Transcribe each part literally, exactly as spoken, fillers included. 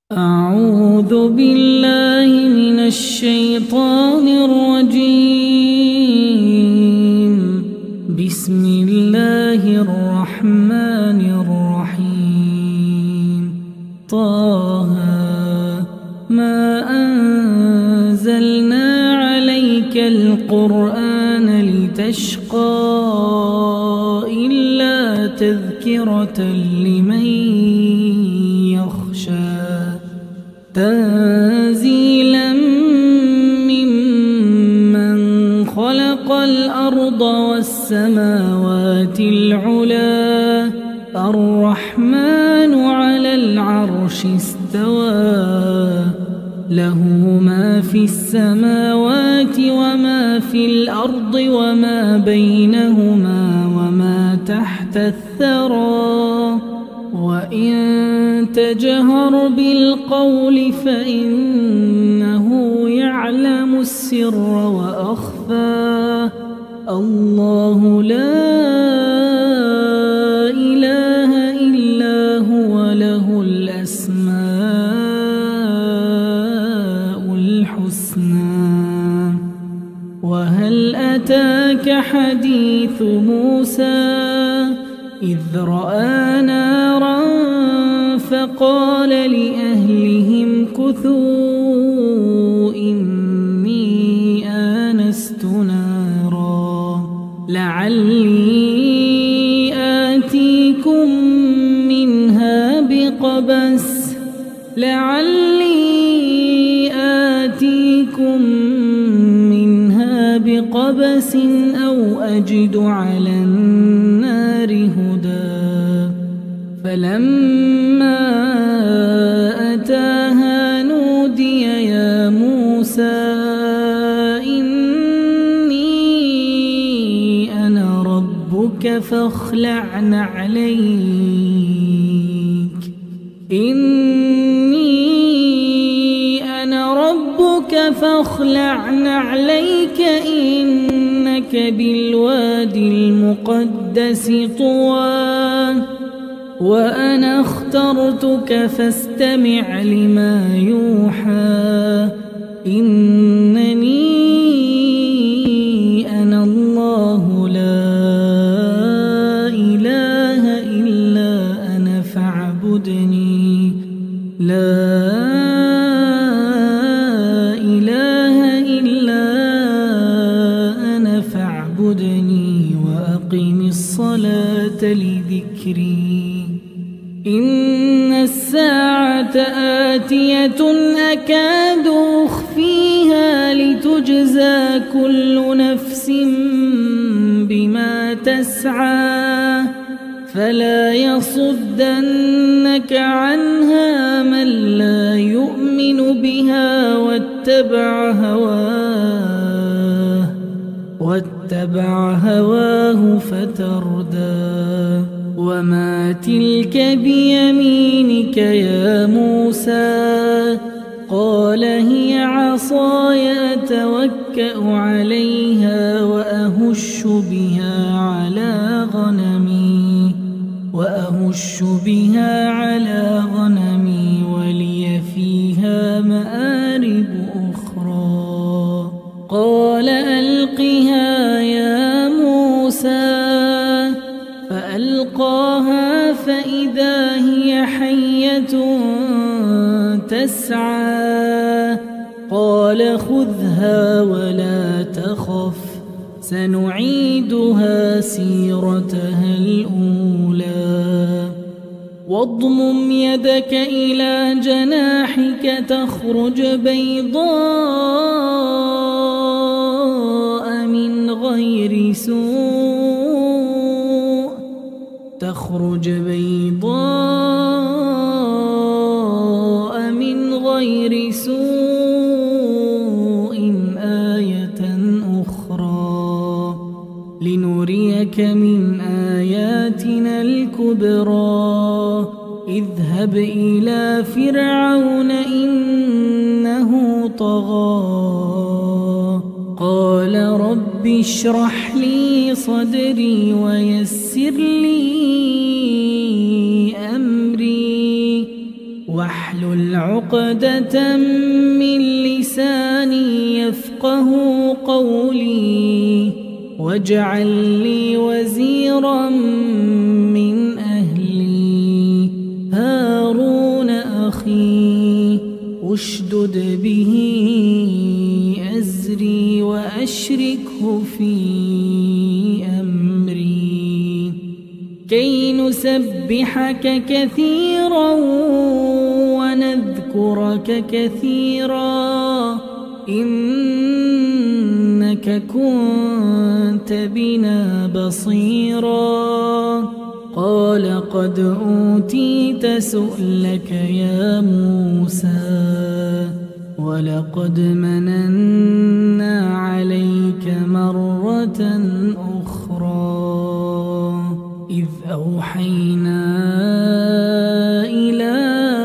أعوذ بالله من الشيطان الرجيم. بسم الله الرحمن الرحيم. طه ما أنزلنا عليك القرآن لتشقى إلا تذكرة لمن يخشى تنزيلا ممن خلق الأرض والسماوات العلا الرحمن على العرش استوى له ما في السماوات وما في الأرض وما بينهما وما تحت الثرى وإن تجهر بالقول فإنه يعلم السر وأخفى الله لا إله إلا هو له الأسماء الحسنى. وهل أتاك حديث موسى إذ رأى نارا فقال لأهلهم كثوا إني آنست نارا لعلي آتيكم منها بقبس لعلي آتيكم منها بقبس أو أجد على النار هدى. فلما أتاها نودي يا موسى إني أنا ربك فاخلع نعليك إني أنا ربك فاخلع نعليك إنك بالوادي المقدس طوى وأنا اخترتك فاستمع لما يوحى إنني أنا الله لا إله إلا أنا فاعبدني لا إله إلا أنا فاعبدني وأقم الصلاة لذكري إن الساعة آتية أكاد أخفيها لتجزى كل نفس بما تسعى فلا يصدنك عنها من لا يؤمن بها واتبع هواه واتبع هواه فتردى. وما تلك بيمينك يا موسى قال هي عصاي أتوكأ عليها وأهش بها على غنمي وأهش بها على غنمي ولي فيها مآرب أخرى. قال ألقها يا موسى فألقاها فإذا هي حية تسعى قال خذها ولا تخف سنعيدها سيرتها الأولى. واضمم يدك إلى جناحك تخرج بيضاء من غير سوء تخرج بيضاء من غير سوء آية أخرى لنريك من آياتنا الكبرى. اذهب إلى فرعون إنه طغى قال رب اشرح لي صدري ويسر لي أمري واحلل واحلل عقدة من لساني يفقه قولي واجعل لي وزيرا من أهلي هارون أخي اشدد به أزري وأشركه في أمري كي نسبحك كثيرا ونذكرك كثيرا إنك كنت بنا بصيرا قال قد أوتيت سؤلك يا موسى ولقد مننا عليك مرة أخرى إذ أوحينا إلى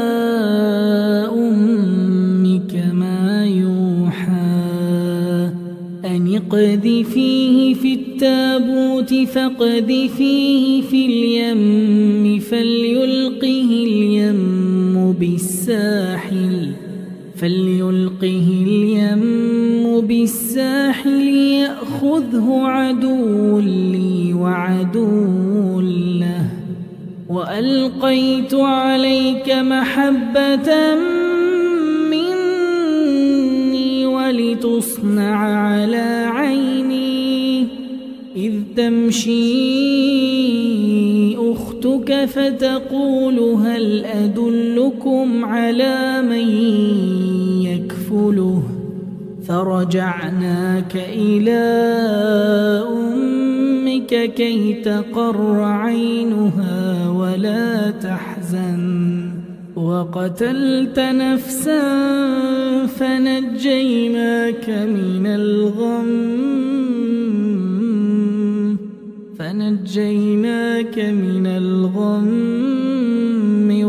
أمك ما يوحى أن اقذفيه في التابوت فاقذفيه في اليم فليلقه اليم بالساحل فليلقه اليم بالساحل يأخذه عدو لي وعدو له وألقيت عليك محبة مني ولتصنع على عيني إذ تمشي أختك فتقول هل أدلكم على من يكفله فرجعناك إلى أمك كي تقر عينها ولا تحزن وقتلت نفسا فنجيناك من الغم فنجيناك من الغم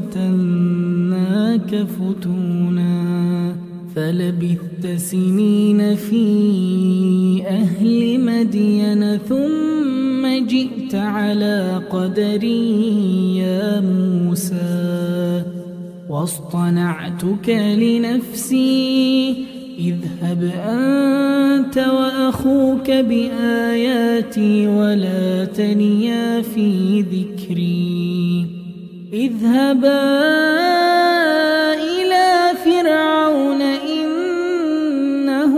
وفتناك فتونا فلبثت سنين في أهل مدين ثم جئت على قدري يا موسى واصطنعتك لنفسي اذهب أنت وأخوك بآياتي ولا تنيا في ذكري اذهبا إلى فرعون إنه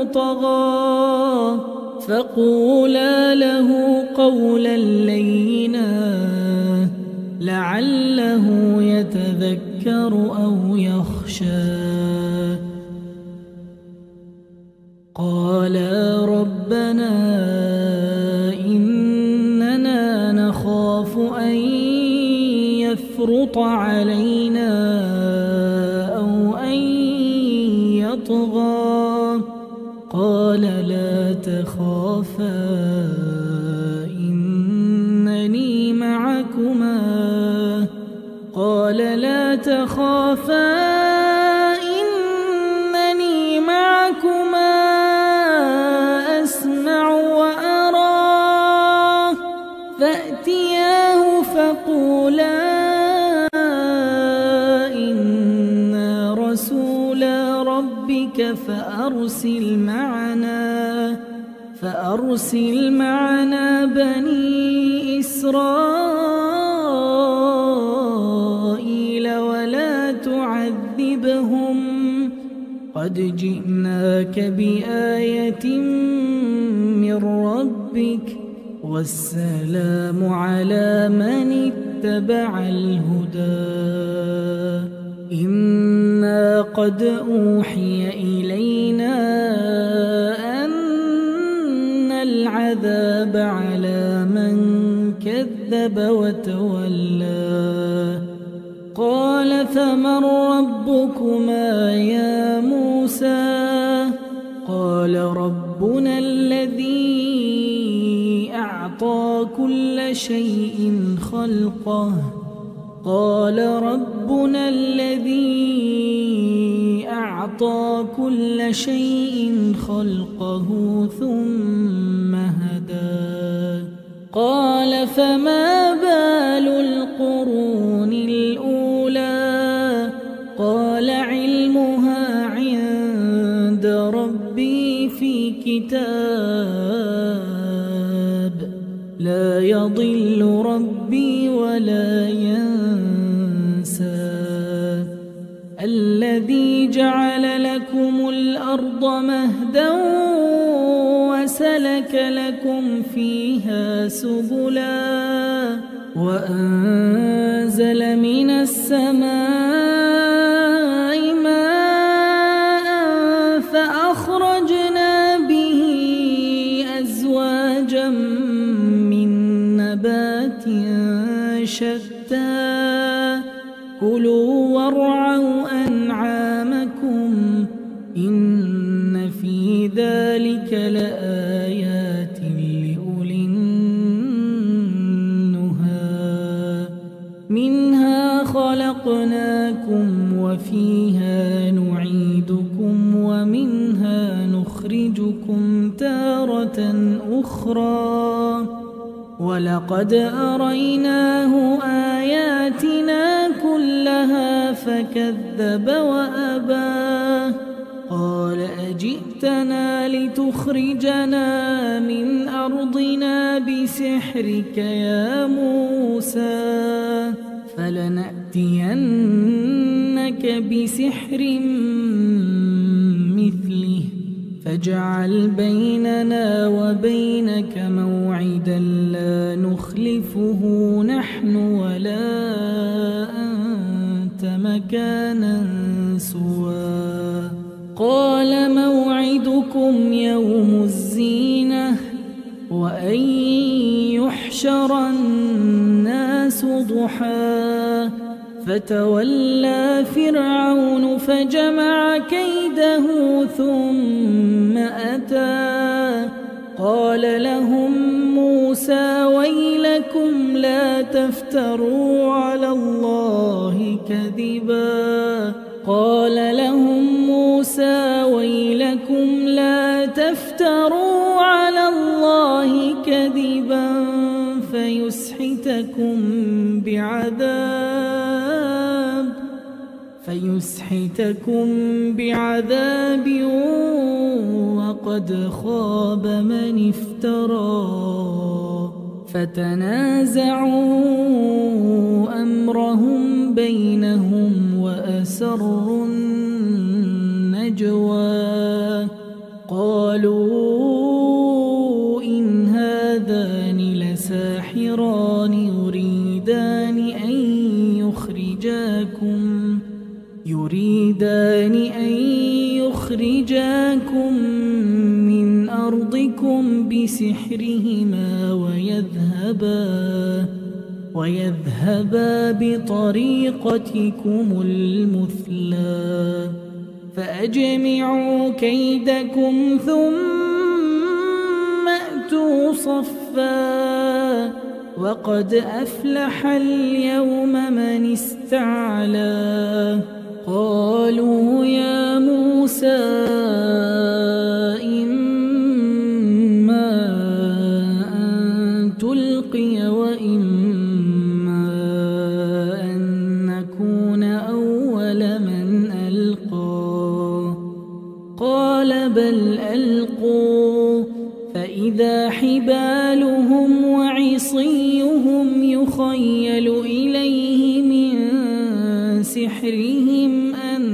طغى فقولا له قولا لينا لعله يتذكر أو يخشى قالا ربنا إننا نخاف أن يفرط علينا أو أن يطغى قال لا تخافا إنني معكما قال لا تخافا إنني معكما أسمع وأرى فأتياه فقولا إنا رسولا ربك فأرسل معنا فأرسل معنا بني إسرائيل ولا تعذبهم قد جئناك بآية من ربك والسلام على من اتبع الهدى إنا قد أوحي إلينا أن العذاب على من كذب وتولى قال فمن ربكما يا موسى قال ربنا الذي أعطى كل شيء خلقه قال ربنا الذي أعطى كل شيء خلقه ثم هدى قال فما بال القرون الأولى قال علمها عند ربي في كتاب لا يضل ربي ولا ينسى الذي جعل لكم الأرض مهدا وسلك لكم فيها سبلا وأنزل من السماء ماء فأخرجنا به أزواجا من نبات شتى كلوا وارعوا أنعامكم إن في ذلك لآيات لأولي النهى منها خلقناكم وفيها نعيدكم ومنها نخرجكم تارة أخرى ولقد أريناه آياتنا كلها فكذب وأبى قال أجئتنا لتخرجنا من أرضنا بسحرك يا موسى فلنأتينك بسحر مثله فاجعل بيننا وبينك موعدا لا نخلفه نحن ولا أنت مكانا سوى قال موعدكم يوم الزينة وأن يحشر الناس ضحى فتولى فرعون فجمع كيده ثم أتى قال لهم موسى ويلكم لا تفتروا على الله كذبا قال لهم موسى ويلكم لا تفتروا على الله كذبا فيسحتكم بعذاب فيسحتكم بعذاب وقد خاب من افترى فتنازعوا أمرهم بينهم وأسروا النجوى قالوا إن هذان لساحران يريدان أن يخرجاكم يريدان أن يخرجاكم من أرضكم بسحرهما ويذهبا ويذهبا بطريقتكم المثلى فأجمعوا كيدكم ثم أتوا صفا وقد أفلح اليوم من استعلى قالوا يا موسى إما أن تلقي وإما أن نكون أول من ألقى قال بل ألقوا فإذا حبالهم وعصيهم يخيل إليه من سحرهم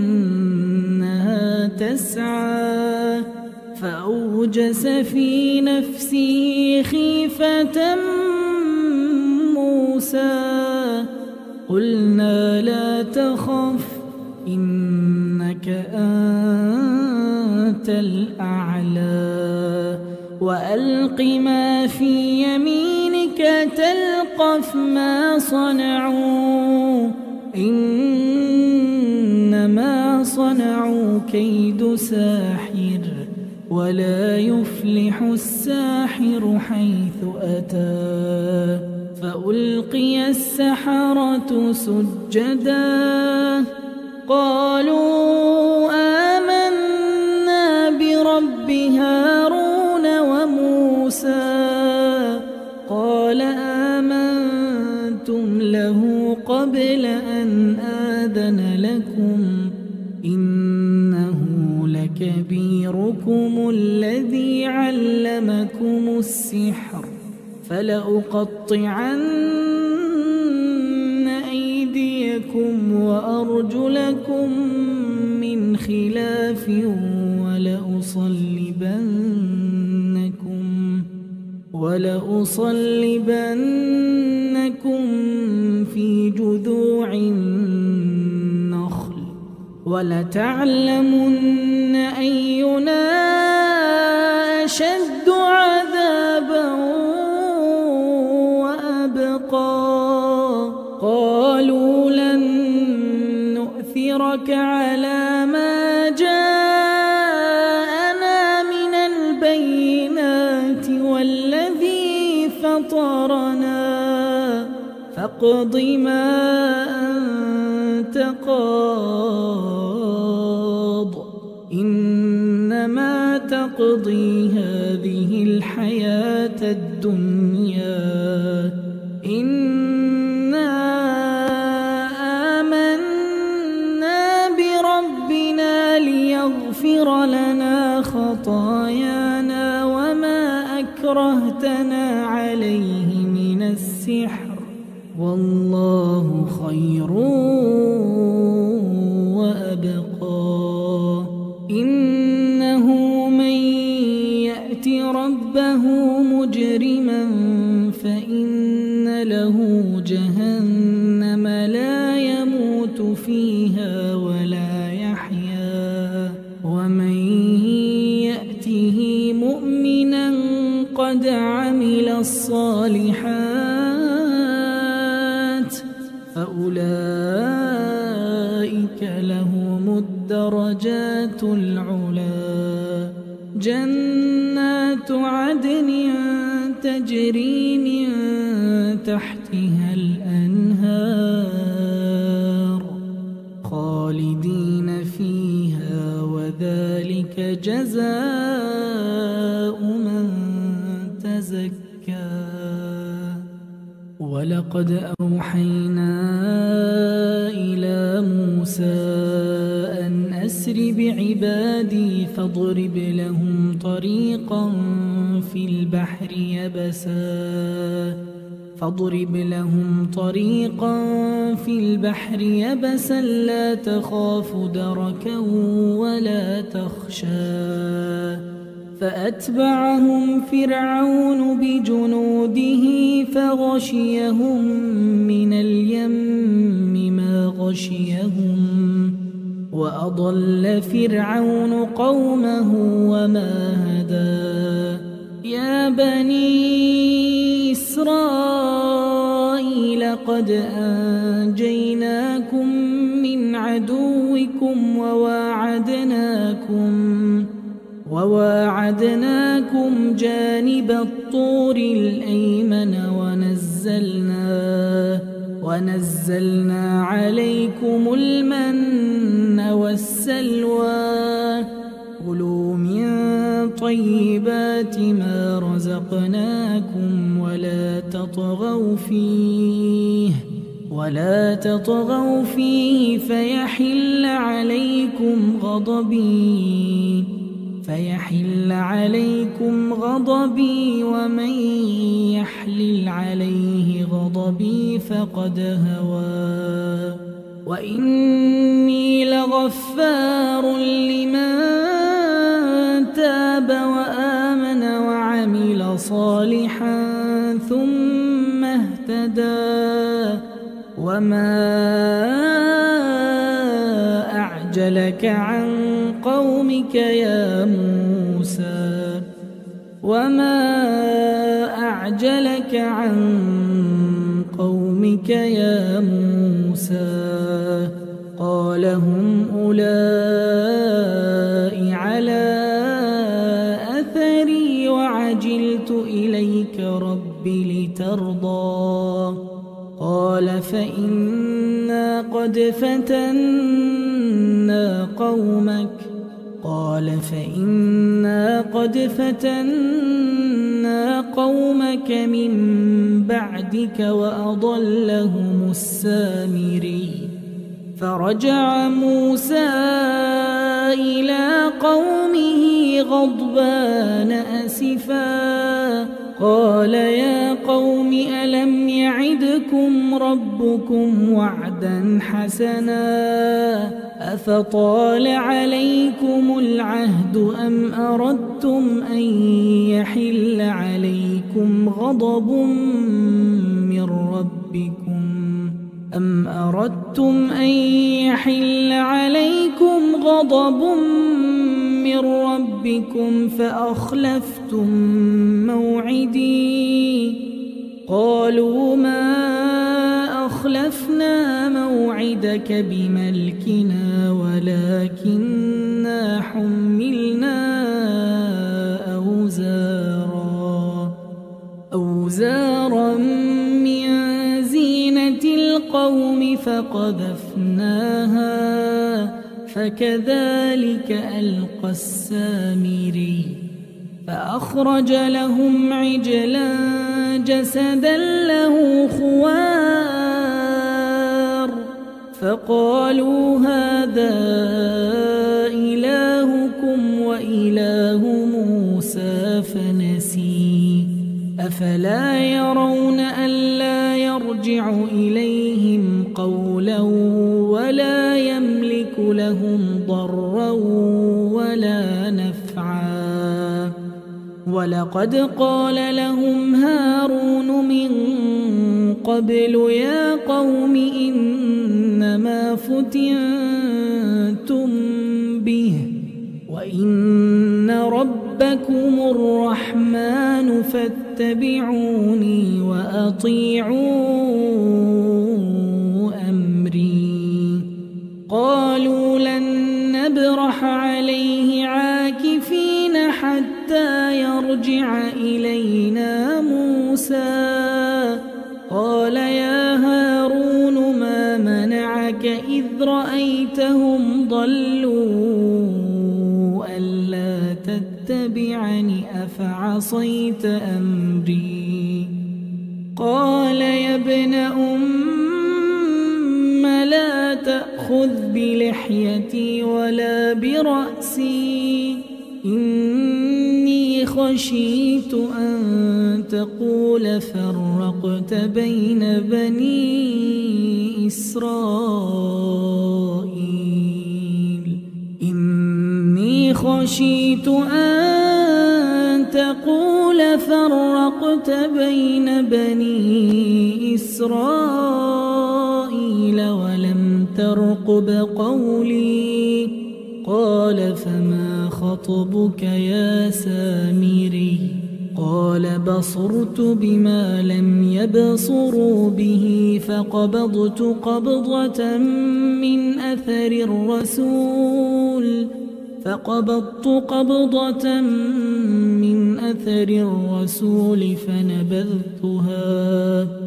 أنها تسعى فأوجس في نفسه خيفة موسى قلنا لا تخف إنك أنت الأعلى وألق ما في يمينك تلقف ما صنعوا إنما صنعوا كيد ساحر ولا يفلح الساحر حيث أتى فألقي السحرة سجدا قالوا آمنا برب هارون وموسى قال آمنتم له قبل أن آذن لكم إنه لكبيركم الذي علمكم السحر فلأقطعن أيديكم وأرجلكم من خلاف ولأصلبنكم ولأصلبنكم في جذوع النخل ولتعلمن أينا أشد عذابا وأبقى قالوا لن نؤثرك على ما جاءنا من البينات والذي فطرنا فاقض ما أنت قاض إنما تقضي هذه الحياة الدنيا إنا آمنا بربنا ليغفر لنا خطايانا وما أكرهتنا عليه من السحر والله خير وأبقى إنه من يأت ربه مجرما فإن له جهنم لا يموت فيها ولا يحيا ومن يأته مؤمنا قد عمل الصالحات فأولئك لهم الدرجات العلا جنات عدن تجري من تحتها الأنهار خالدين فيها وذلك جزاء من تزكى ولقد أوحينا إلى موسى أن أسر بعبادي فاضرب لهم طريقا في البحر يبسا فاضرب لهم طريقا في البحر يبسا لا تخاف دركا ولا تخشى فأتبعهم فرعون بجنوده فغشيهم من اليم ما غشيهم وأضل فرعون قومه وما هدى يا بني إسرائيل قد أنجيناكم من عدوكم وواعدناكم وواعدناكم جانب الطور الأيمن ونزلنا ونزلنا عليكم المن والسلوى كلوا من طيبات ما رزقناكم ولا تطغوا فيه ولا تطغوا فيه فيحل عليكم غضبي فيحل عليكم غضبي ومن يحلل عليه غضبي فقد هوى وإني لغفار لمن تاب وآمن وعمل صالحا ثم اهتدى وما أعجلك عن قومك يا موسى وما أعجلك عن قومك يا موسى قال هم أولئك على أثري وعجلت إليك رب لترضى قال فإنا قد فتنا قومك قال فإنا قد فتنا قومك من بعدك وأضلهم السامري فرجع موسى قومه غضبان أسفا قال يا قوم ألم يعدكم ربكم وعدا حسنا أفطال عليكم العهد أم أردتم أن يحل عليكم غضب من ربكم أم أردتم أن يحل عليكم غضب من ربكم فأخلفتم موعدي قالوا ما أخلفنا موعدك بملكنا ولكننا حملنا أوزارا أوزارا من زينة القوم فقذفناها فكذلك ألقى السامري فأخرج لهم عجلا جسدا له خوار فقالوا هذا إلهكم وإله موسى فنسي أفلا يرون ألا يرجع إليهم قولا ولا يملك لهم ضرا ولا نفعا ولقد قال لهم هارون من قبل يا قوم إنما فتنتم به وإن ربكم الرحمن فاتبعوني وأطيعوا أمري قالوا لن نبرح عليه عاكفين حتى يرجع إلينا موسى قال يا هارون ما منعك إذ رأيتهم ضلوا ألا تتبعني أفعصيت أمري قال يا ابن أم لا تأخذ بلحيتي ولا برأسي إني خشيت أن تقول فرقت بين بني إسرائيل إني خشيت أن تقول فرقت بين بني إسرائيل ولم ترقب قولي قال فما خطبك يا سامري قال بصرت بما لم يبصروا به فقبضت قبضة من أثر الرسول فقبضت قبضة من أثر الرسول فنبذتها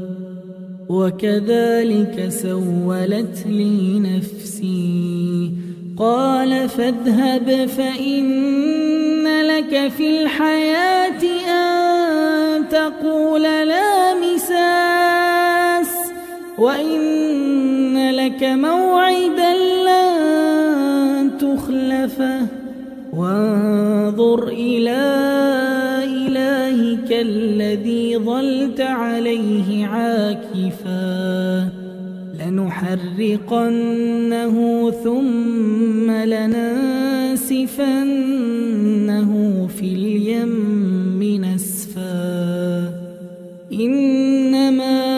وكذلك سولت لي نفسي قال فاذهب فإن لك في الحياة أن تقول لا مساس وإن لك موعدا لن تخلفه وانظر إلى إلهك الذي ظلت عليه عاكفا لنحرقنه ثم لننسفنه في اليم نسفا إنما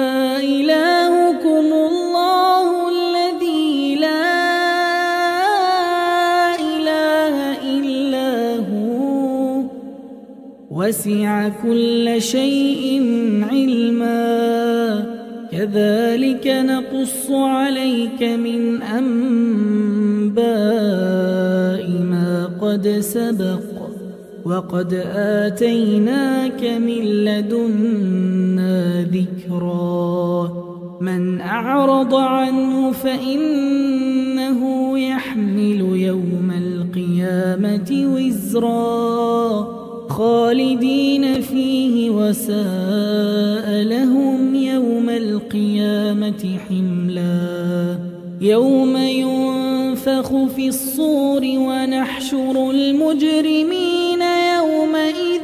إلهكم الله الذي لا إله إلا هو وسع كل شيء علما كذلك نقص عليك من أنباء ما قد سبق وقد آتيناك من لدنا ذكرا من أعرض عنه فإنه يحمل يوم القيامة وزرا خالدين فيه وساء لهم يوم القيامة حملا يوم ينفخ ينفخ في الصور ونحشر المجرمين يومئذ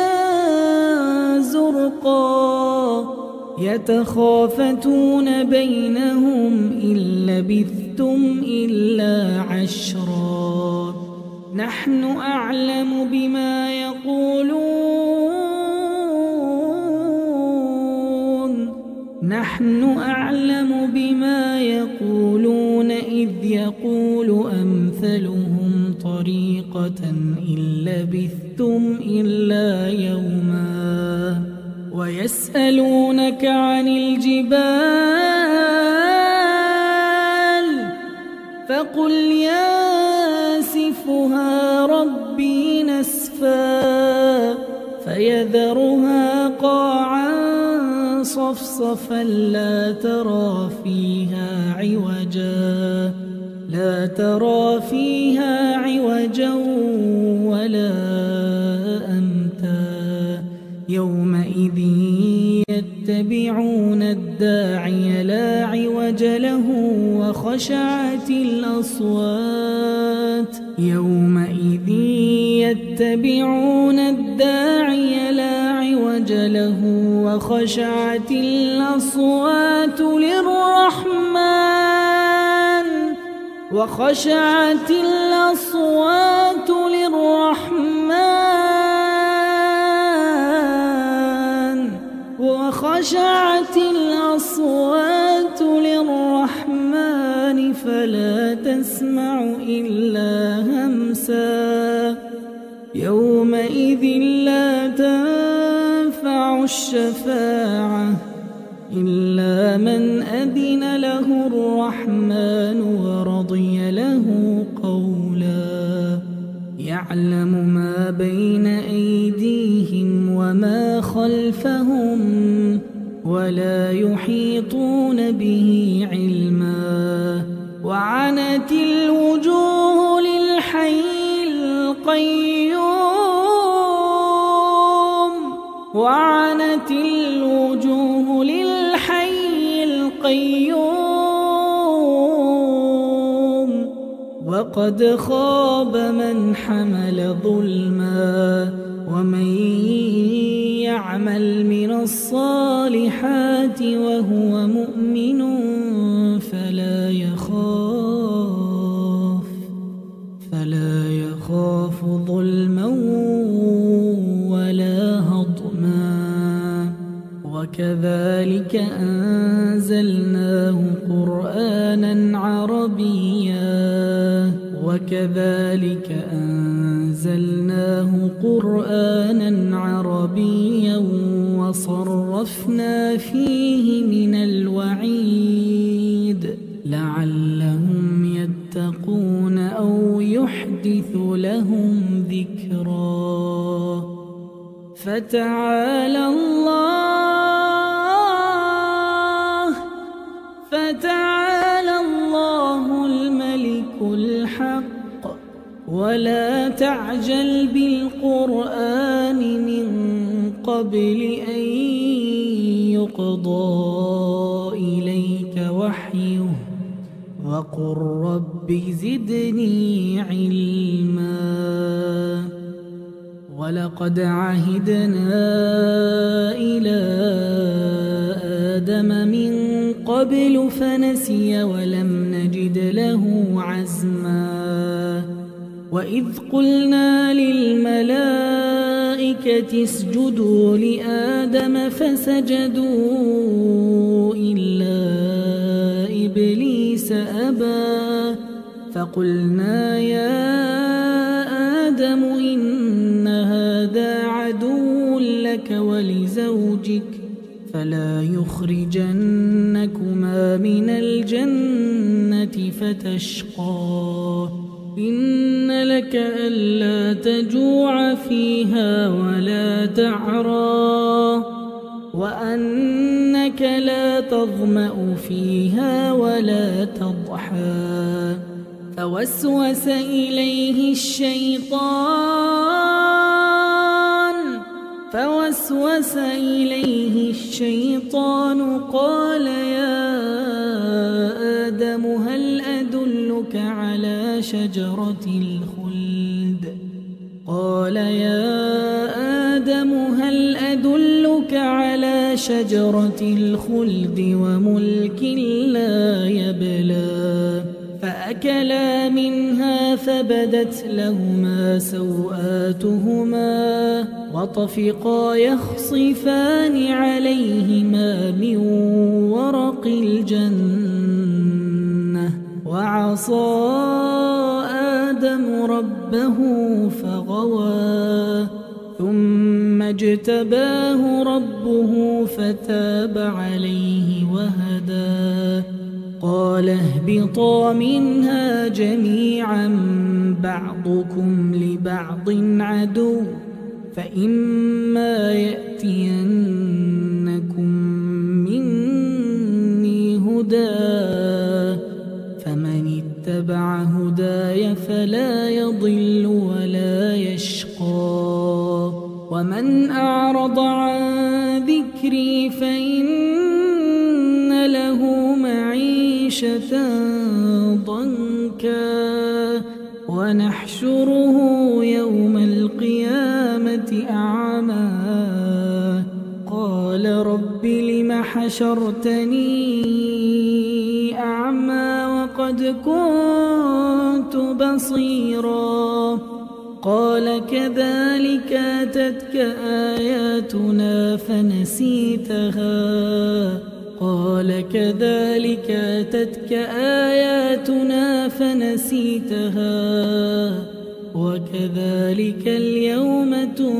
زرقا يتخافتون بينهم إن لبثتم إلا عشرا نحن أعلم بما يقولون نحن أعلم بما يقولون إذ يقول أمثلهم طريقة إن لبثتم إلا يوما ويسألونك عن الجبال فقل ينسفها ربي نسفا فيذرها قاعا صفصفا لا ترى فيها عوجا لا ترى فيها عوجا ولا أمتا يومئذ يتبعون الداعي لا عوج له وخشعت الأصوات يومئذ يتبعون الداعي لا عوج له وخشعت الأصوات للرحمن وخشعت الأصوات للرحمن وخشعت الأصوات للرحمن فلا تسمع إلا همسا يومئذ لا تنفع الشفاعة إلا من أذن له الرحمن ورضي له قولا يعلم ما بين أيديهم وما خلفهم ولا يحيطون به علما وعنت الوجوه للحي القيوم وعنت الوجوه للحي القيوم وقد خاب من حمل ظلما ومن يعمل من الصالحات وهو مؤمن فلا يخاف فلا يخاف ظلما ولا هضما وكذلك أنزلناه قرآنا عربيا وكذلك أنزلناه قرآنا عربيا وصرفنا فيه من الوعيد لعلهم يتقون أو يحدث لهم ذكرا فتعالى الله فتعالى الله الملك الحق ولا تعجل بالقرآن من قبل أن يقضى إليك وحيه وقل رب زدني علما ولقد عهدنا إلى آدم من قبل فنسي ولم نجد له عزما وإذ قلنا للملائكة اسجدوا لآدم فسجدوا إلا إبليس أبى فقلنا يا آدم إن هذا عدو لك ولزوجك فلا يخرجنكما من الجنة فتشقى إن لك ألا تجوع فيها ولا تعرى وأنك لا تظمأ فيها ولا تضحى فوسوس إليه الشيطان فوسوس إليه الشيطان قال يا آدم هل أدلك على شجرة الخلد. قال يا آدم هل أدلك على شجرة الخلد وملك لا يبلى. فأكلا منها فبدت لهما سوآتهما وطفقا يخصفان عليهما من ورق الجنة. وعصى آدم ربه فغوى ثم اجتباه ربه فتاب عليه وهدى. قال اهبطا منها جميعا بعضكم لبعض عدو فإما يأتينكم مني هدى فمن اتبع هداي فلا يضل ولا يشقى. ومن أعرض عن ذكري فإن له معيشة ضنكا ونحشره يوم القيامة أعمى. قال رب لم حشرتني أعمى وقد كنت بصيرا. قال كذلك أتتك آياتنا فنسيتها. قال كذلك أتتك آياتنا فنسيتها وكذلك اليوم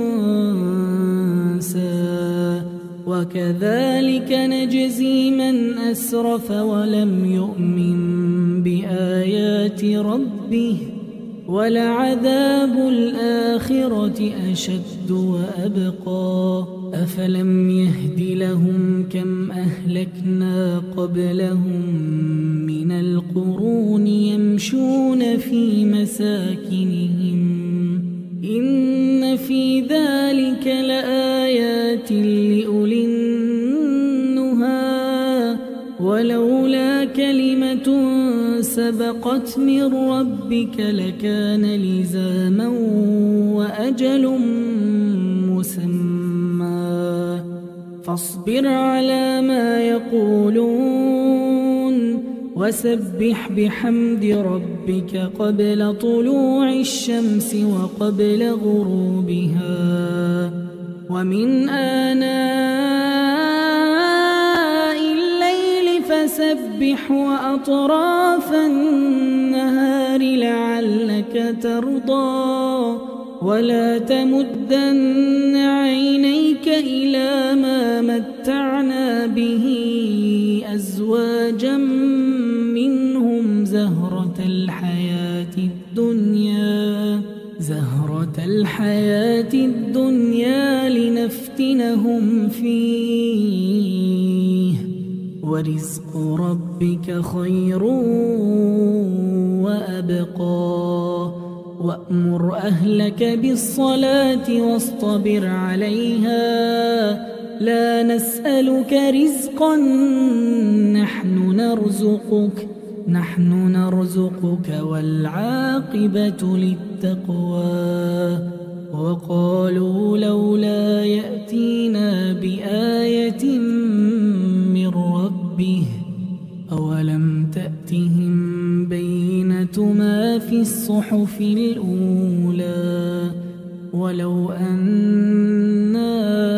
تنسى. وكذلك نجزي من أسرف ولم يؤمن بآيات ربه ولعذاب الآخرة أشد وأبقى. أفلم يهد لهم كم أهلكنا قبلهم من القرون يمشون في مساكنهم إن في ذلك لآيات لأولي النهى. ولولا كلمة سبقت من ربك لكان لزاما وأجل مسمى. فاصبر على ما يقولون وسبح بحمد ربك قبل طلوع الشمس وقبل غروبها ومن آناء الليل فسبح وأطراف النهار لعلك ترضى. ولا تمدن عينيك إلى ما متعنا به أزواجا منهم زهرة الحياة الدنيا زهرة الحياة الدنيا لنفتنهم فيه ورزق ربك خير وأبقى. وأمر أهلك بالصلاة واصطبر عليها لا نسألك رزقا نحن نرزقك نحن نرزقك والعاقبة للتقوى. وقالوا لولا يأتينا بآية من ربه أولم تأتهم بينة ما في الصحف الأولى. ولو أنا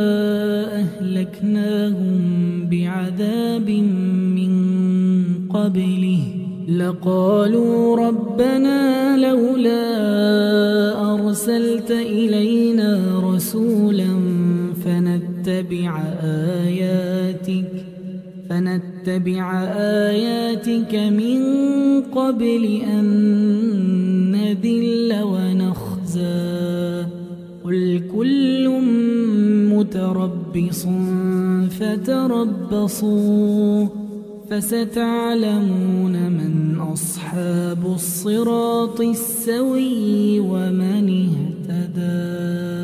أهلكناهم بعذاب من قبله لقالوا ربنا لولا أرسلت إلينا رسولا فنتبع آياتك فنتبع آياتك من قبل أن نذل ونخزى. قل كل متربص فتربصوا فستعلمون من أصحاب الصراط السوي ومن اهتدى.